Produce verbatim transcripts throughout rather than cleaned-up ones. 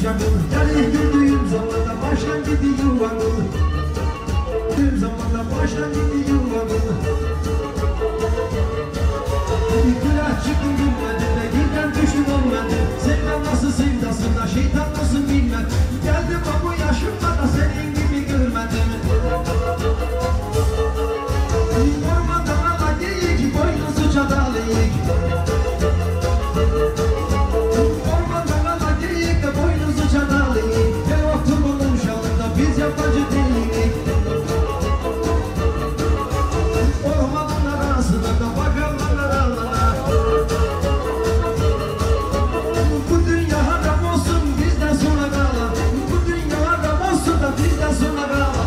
kucağım. Yani gördüğüm zamanda baştan gidiyor yuvanım. Gördüğüm zamanda baştan gidiyor yuvanım. Bir günah çıktım bilmedim de birden düştüm olmadım. Sevdan nasıl sevdasında şeytan nasıl bilmem. Geldim ama bu yaşımda da senin gibi görmedim. Ormanda ala geyik, boynuzu çadalayık. Ormanda ala geyik de boynuzu çadalayık. Gel oturmanın şalında biz yabancı değilik. Ormanın arasında da bakarlar aralara. Bu dünya haram olsun bizden sonra kalan. Bu dünya haram olsun da bizden sonra kalan.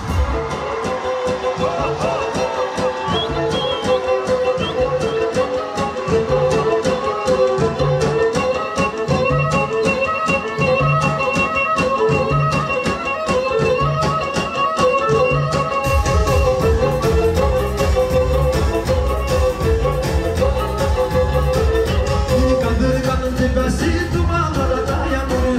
Kadırganın tepesi dumanlara dayanır.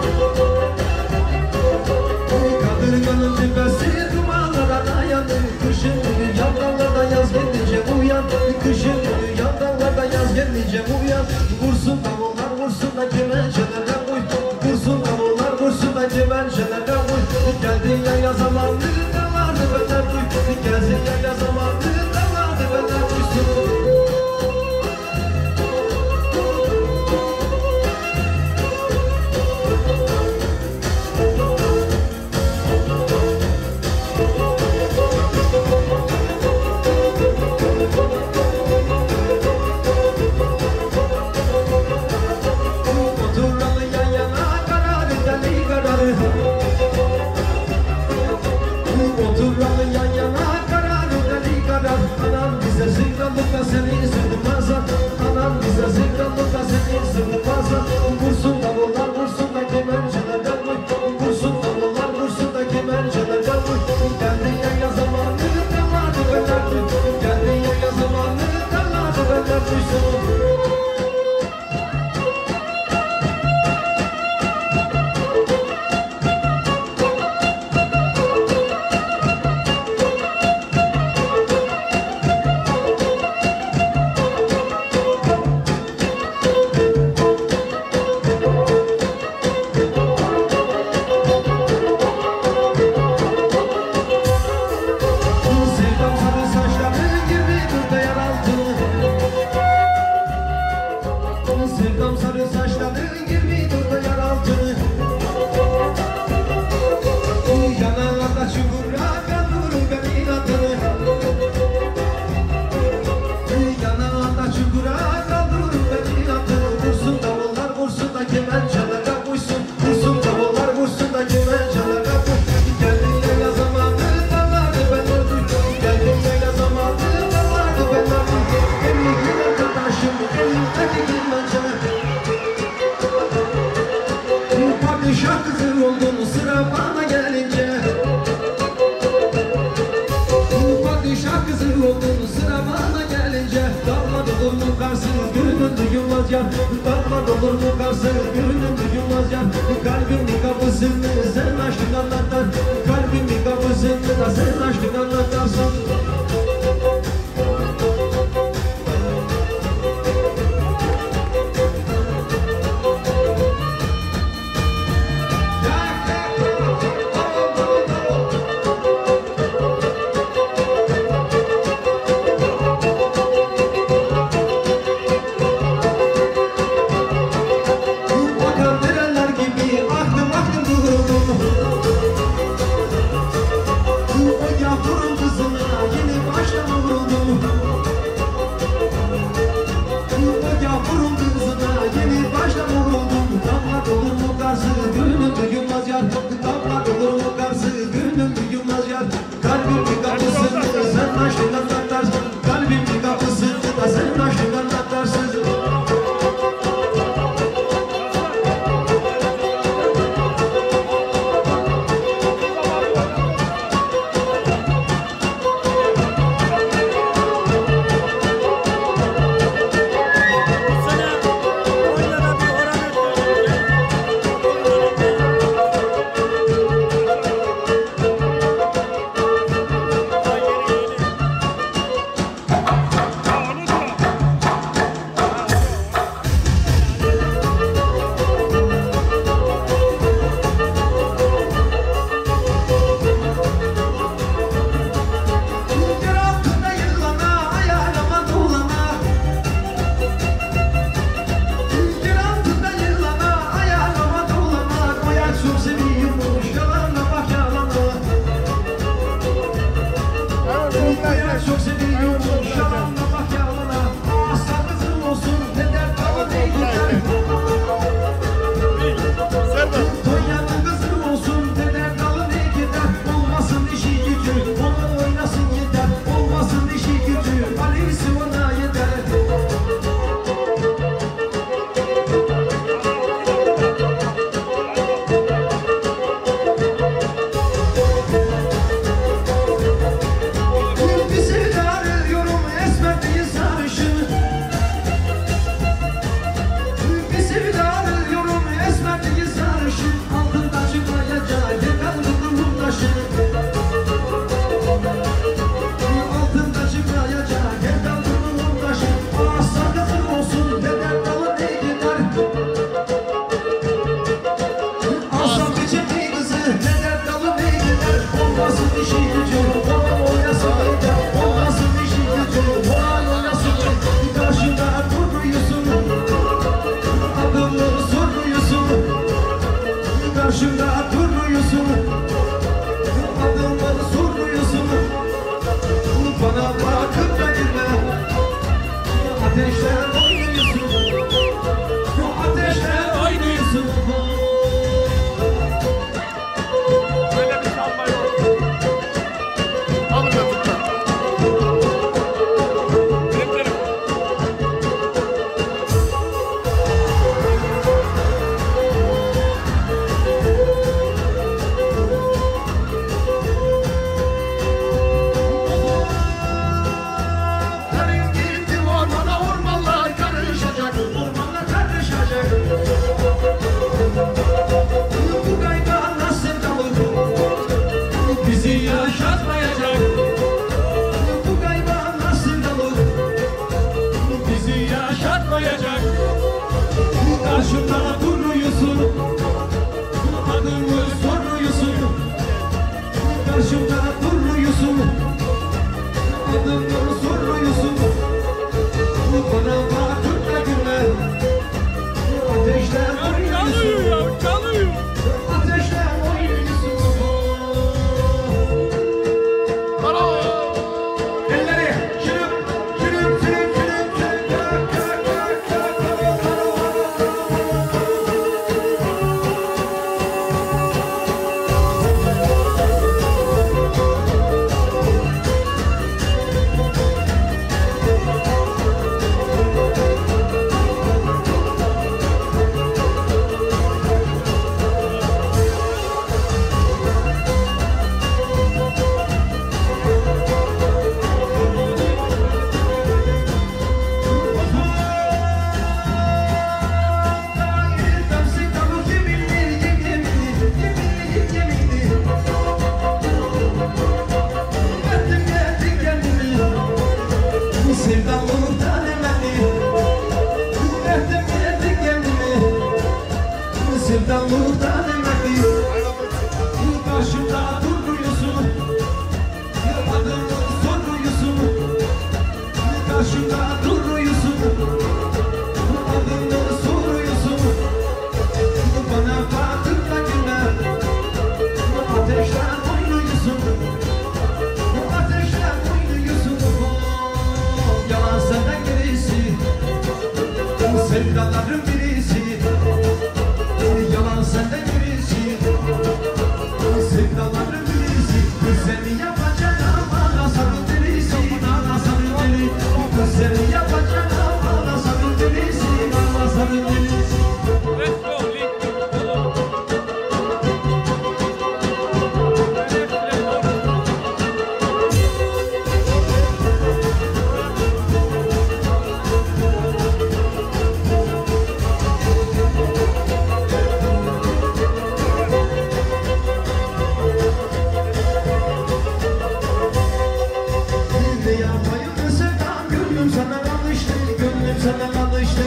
Kadırganın tepesi dumanlara dayanır. Kışın günü yan dallarda yaz gelince uyan. Kışın günü yan dallarda yaz gelince uyan. Vursun davullar vursun da kemençelerden uy. Vursun davullar vursun da kemençelerden uy. Geldin yayla zamanında vardı benden uy. Geldin yayla zamanında vardı benden uysun. Oturalı yan yana kararı deli kararı. Oturalı yan yana kararı deli kararı. Anam bize zıkralıkla seni sığdırmaz. Anam bize zıkralıkla seni sığdırmaz. Vursun davullar vursun da kemençelerden uy. Vursun davullar vursun da kemençelerden uy. Geldin yayla zamanı dalardı beler duy. Geldin yayla zamanı dalardı beler duysun. Sevdam sarı saçların gibi burada yer altı. Sevdam sarı saçların gibi burada yer altı. Yanağında çukura kaldır beni adını. Yanağında çukura kaldır beni adını. Vursun davullar vursun da kemençelere uysun. Vursun davullar vursun da kemençelere uy. Geldin yayla zamanı dalardı benden duy. Geldin yayla zamanı dalardı benden duy. Emin arkadaşım elindeki kemençeler. Padişah kızı oldun sıra bana gelince. Padişah kızı oldun sıra bana gelince. Darma olur mu karsınız gönlün duyulmaz ya. Darma olur mu karsınız gönlün duyulmaz ya. Kalbimin kapısını sen açtın anlatan. Kalbimin kapısını da sen açtın anlatarsın. sevdalıktan emekli Karşımda duruyorsun Adımı soruyorsun Karşımda duruyorsun Adımı soruyorsun Bana bakıp da günler Ateşler oynuyorsun Ateşler oynuyorsun Yalan senden gerisi Sevdaların birisi Yalan senden birisi Sevdaların birisi Seni yapacak ama sarı derisi Ama sarı deri Seni yapacak ama sarı derisi Ama sarı derisi sana alıştı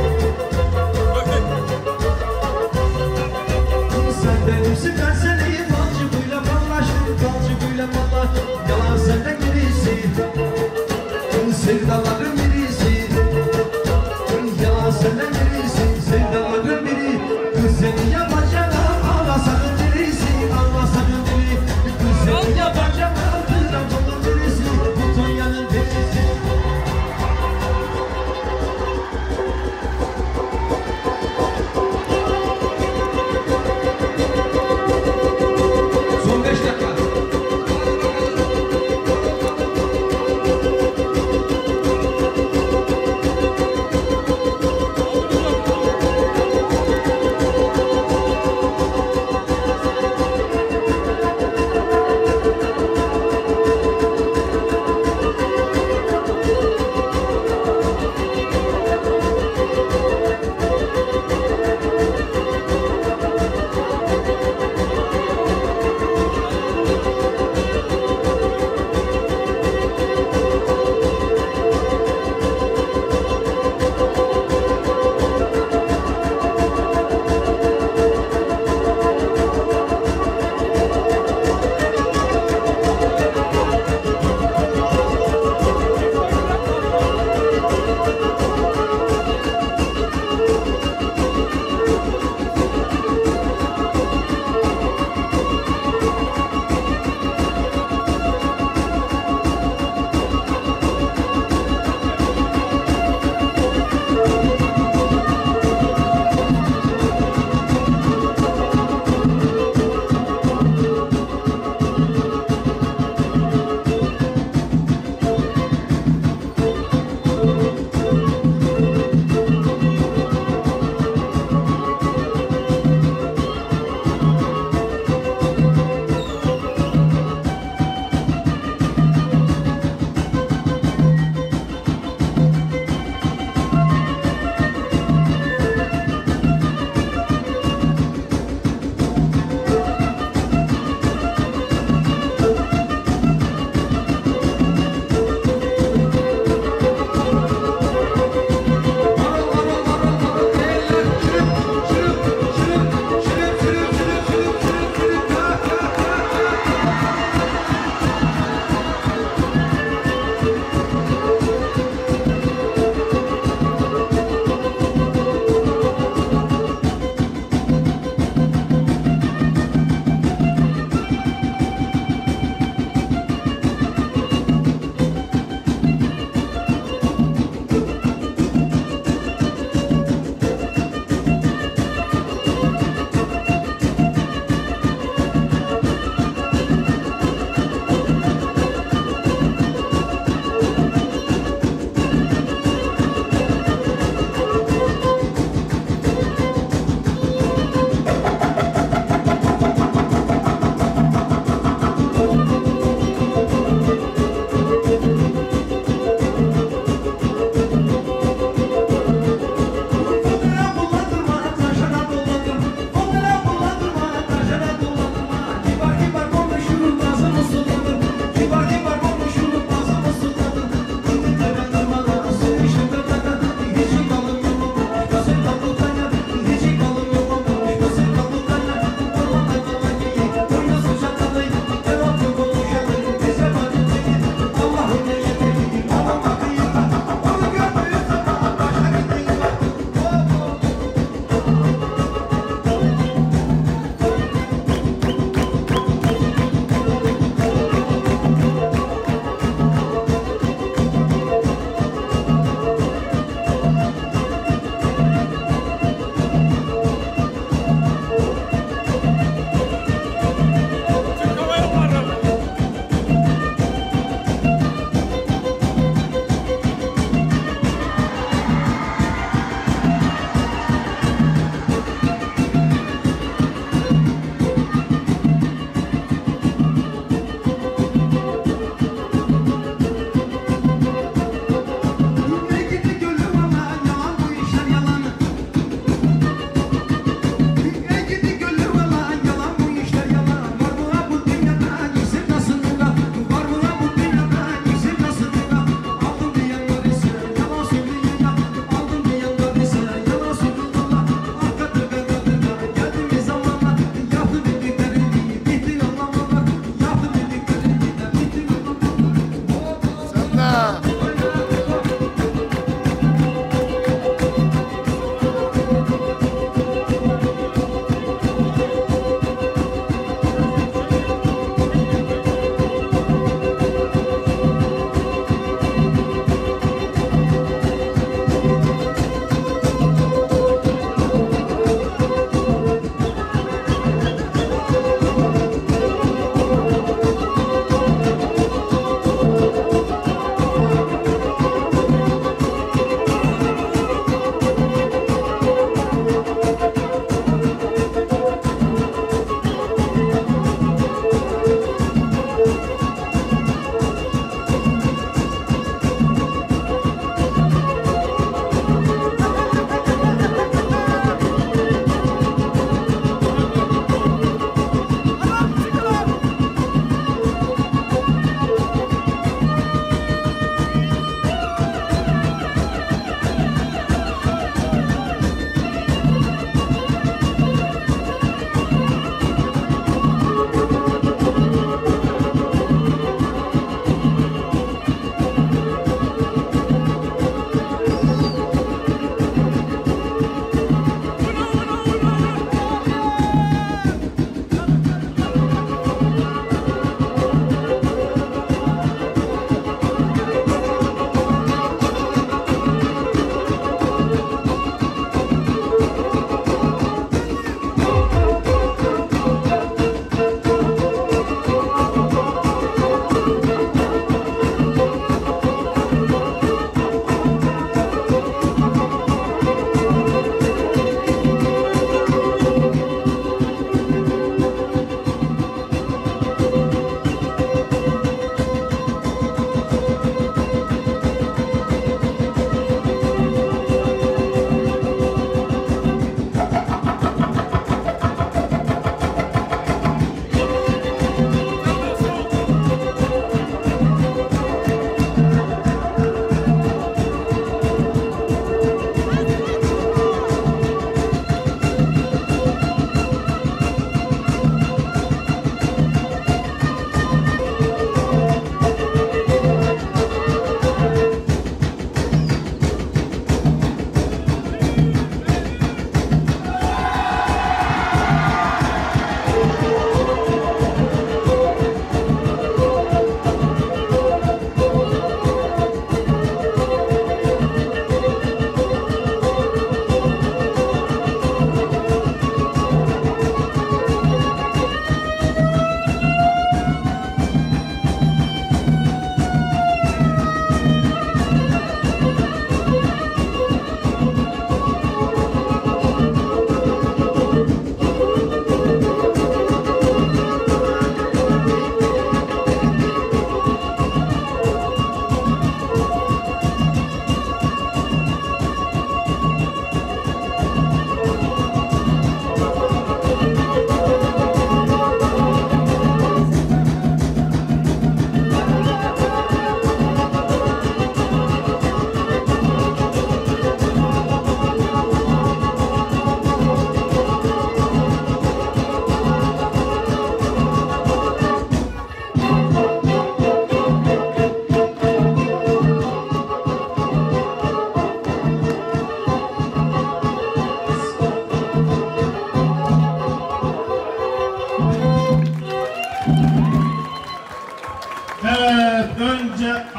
Sen benimsin ben seni balcıkıyla ballaştı Balcıkıyla ballaştı Yalan senden birisi Sevdaların birisi Yalan senden birisi Sevdaların biri Kız seni yapacak ama sakın birisi Ama sakın biri Kız seni yapacak ama birisi Bu Tonya'nın birisi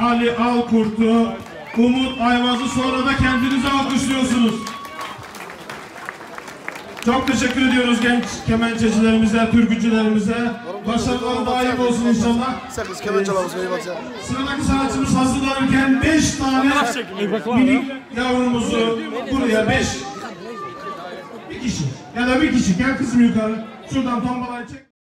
Ali Alkurt'u, Umut Ayvaz'ı, sonra da kendinizi alkışlıyorsunuz. Çok teşekkür ediyoruz genç kemençecilerimize, türkücülerimize. Başarılar daim olsun inşallah. Sıradaki sanatçımız hazırlanırken beş tane minik yavrumuzu buraya beş bir kişi ya da bir kişi, gel kızım yukarı. Şuradan tombalayı çek.